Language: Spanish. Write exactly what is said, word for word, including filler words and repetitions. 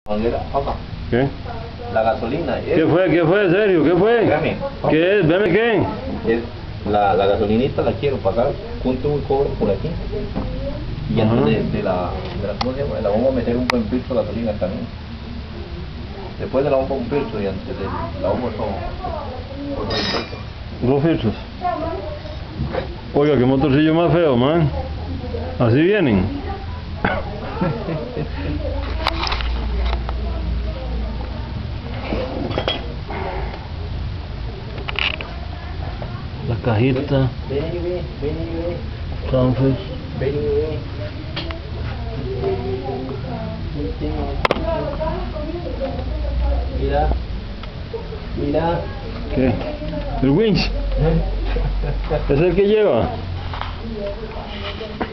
manguera, papá. ¿Qué? La gasolina. ¿Qué fue? ¿Qué fue, Sergio? ¿Qué fue? Véame. ¿Qué es? ¿Veme qué? Es la, la gasolinita la quiero pagar con tubo y cobre por aquí. Y Ajá. antes de, de la, de la, ¿cómo se llama? La vamos a meter un buen filtro de gasolina también. Después de la bomba un filtro y antes de la bomba todo. otro filtro. Dos filtros. Oiga, qué motorcillo más feo, man. Así vienen. La cajita. Ven y ve, ven y ve. Sunfish. Ven y ve. Mira. Mira. ¿Qué? ¿El winch? ¿Es el que lleva?